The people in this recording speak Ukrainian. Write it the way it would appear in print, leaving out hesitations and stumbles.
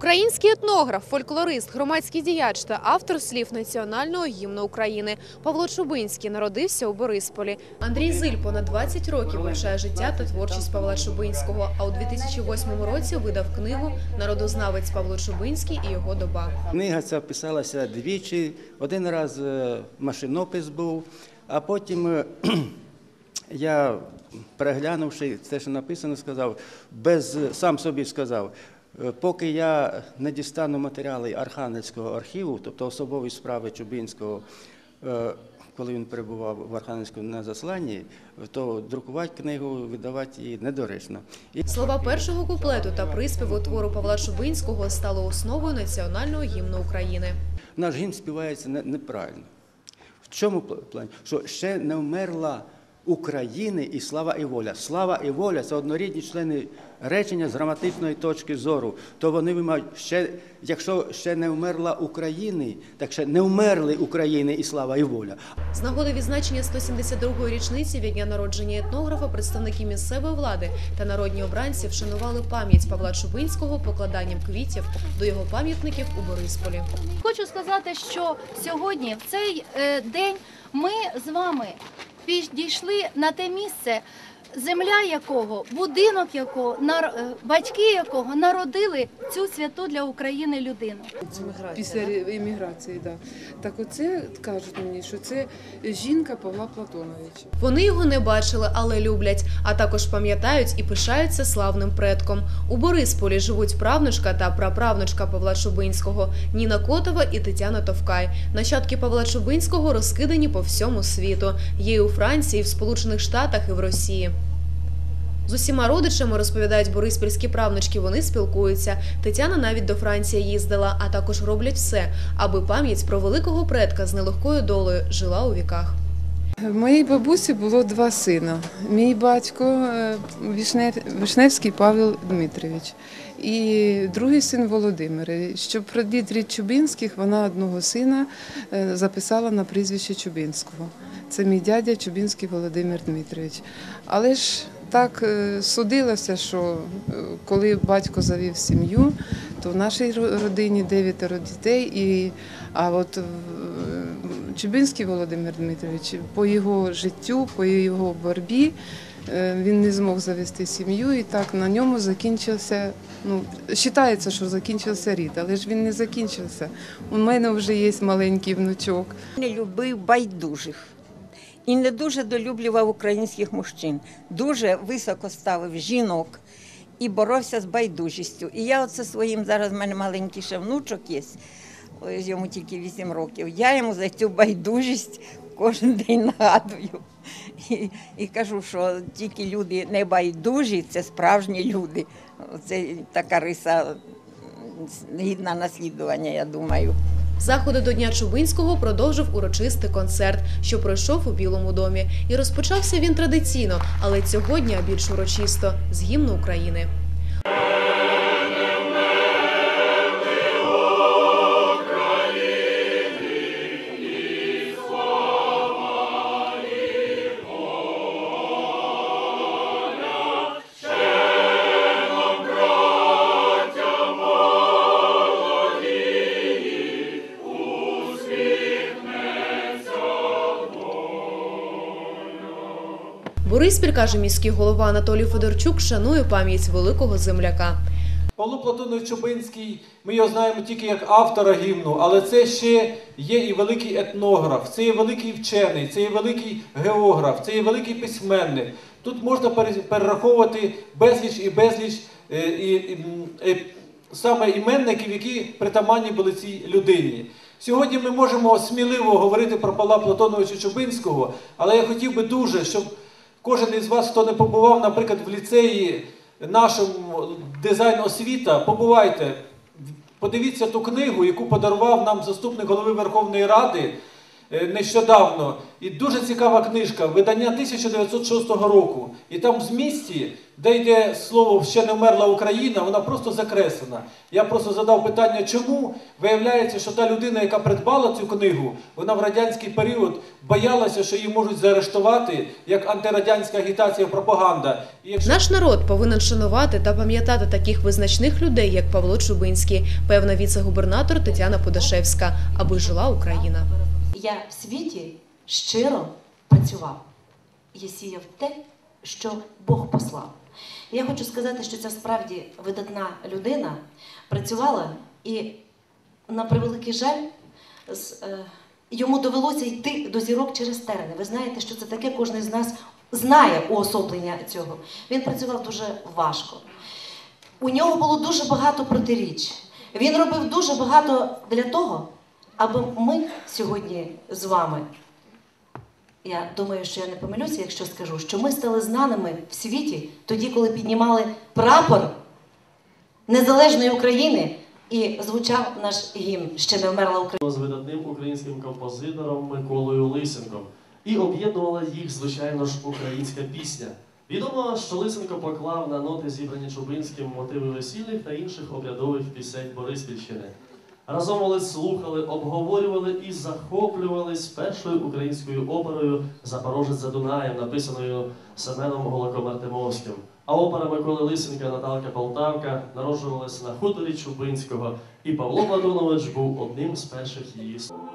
Український етнограф, фольклорист, громадський діяч та автор слів національного гімну України Павло Чубинський народився у Борисполі. Андрій Зиль понад 20 років вивчає життя та творчість Павла Чубинського, а у 2008 році видав книгу «Народознавець Павло Чубинський і його доба». Книга ця писалася двічі, один раз машинопис був, а потім я, переглянувши те, що написано, сказав, сам собі сказав, поки я не дістану матеріали Архангельського архіву, тобто особові справи Чубинського, коли він перебував в Архангельському на засланні, то друкувати книгу, видавати її недоречно. Слова першого куплету та приспіву твору Павла Чубинського стали основою національного гімну України. Наш гімн співається неправильно. В чому плані? Що ще не вмерла України і слава і воля. Слава і воля – це однорідні члени речення з граматичної точки зору. То вони мають, якщо ще не вмерла України, так ще не вмерли України і слава і воля. З нагоди відзначення 172-ї річниці від дня народження етнографа представники місцевої влади та народні обранці вшанували пам'ять Павла Чубинського покладанням квітів до його пам'ятників у Борисполі. Хочу сказати, що сьогодні, в цей день, ми з вами підійшли на те місце, земля якого, будинок якого, батьки якого народили цю святу для України людину. Після еміграції, так. Так оце, кажуть мені, що це жінка Павла Платоновича. Вони його не бачили, але люблять, а також пам'ятають і пишаються славним предком. У Борисполі живуть правнучка та праправнучка Павла Чубинського Ніна Котова і Тетяна Товкай. Нащадки Павла Чубинського розкидані по всьому світу. Є і у Франції, і в Сполучених Штатах, і в Росії. З усіма родичами, розповідають бориспільські правнучки, вони спілкуються. Тетяна навіть до Франції їздила, а також роблять все, аби пам'ять про великого предка з нелегкою долею жила у віках. В моїй бабусі було два сина. Мій батько Вишневський Павел Дмитрович і другий син Володимир. Щоб прадід рід Чубинських, вона одного сина записала на прізвище Чубинського. Це мій дядя Чубинський Володимир Дмитрович. Але ж так судилося, що коли батько завів сім'ю, то в нашій родині 9 дітей, а от Чубинський Володимир Дмитрович по його життю, по його боротьбі, він не змог завести сім'ю, і так на ньому закінчився, вважається, що закінчився рід, але ж він не закінчився. У мене вже є маленький внучок. Не любив байдужих і не дуже долюблював українських мужчин. Дуже високо ставив жінок і боровся з байдужістю. І я оце своїм, зараз в мене маленький ще внучок є, йому тільки 8 років, я йому за цю байдужість кожен день нагадую. І кажу, що тільки люди не байдужі – це справжні люди. Це така риса гідна наслідування, я думаю. Заходи до Дня Чубинського продовжив урочистий концерт, що пройшов у Білому домі. І розпочався він традиційно, але цього дня більш урочисто – з гімну України. Бориспіль, каже міський голова Анатолій Федорчук, шанує пам'ять великого земляка. Павло Платонович Чубинський, ми його знаємо тільки як автора гімну, але це ще є і великий етнограф, це є великий вчений, це є великий географ, це є великий письменник. Тут можна перераховувати безліч і безліч саме іменників, які притаманні були цій людині. Сьогодні ми можемо сміливо говорити про Павла Платоновича Чубинського, але я хотів би дуже, щоб кожен із вас, хто не побував, наприклад, в ліцеї нашому дизайн-освіта, побувайте, подивіться ту книгу, яку подарував нам заступник голови Верховної Ради нещодавно. І дуже цікава книжка, видання 1906 року. І там в змісті, де йде слово «ще не вмерла Україна», вона просто закреслена. Я просто задав питання, чому? Виявляється, що та людина, яка придбала цю книгу, вона в радянський період боялася, що її можуть заарештувати, як антирадянська агітація і пропаганда. І якщо... Наш народ повинен шанувати та пам'ятати таких визначних людей, як Павло Чубинський, певна віце-губернатор Тетяна Подашевська, аби жила Україна. Я в світі щиро працював. Я сіяв те, що Бог послав. І я хочу сказати, що ця справді видатна людина працювала, і, на превеликий жаль, йому довелося йти до зірок через терени. Ви знаєте, що це таке, кожен з нас знає уособлення цього. Він працював дуже важко. У нього було дуже багато протиріч. Він робив дуже багато для того, аби ми сьогодні з вами, я думаю, що я не помилюся, якщо скажу, що ми стали знаними в світі тоді, коли піднімали прапор незалежної України і звучав наш гімн «Ще не вмерла Україна». З видатним українським композитором Миколою Лисенком. І об'єднувала їх, звичайно ж, українська пісня. Відомо, що Лисенко поклав на ноти, зібрані Чубинським, мотиви весільних та інших обрядових пісень Бориспільщини. Разом вони слухали, обговорювали і захоплювались першою українською оперою «Запорожець за Дунаєм», написаною Семеном Голоком-Артемовським. А опера Миколи Лисенка «Наталка Полтавка» народжувалась на хуторі Чубинського, і Павло Платонович був одним з перших її.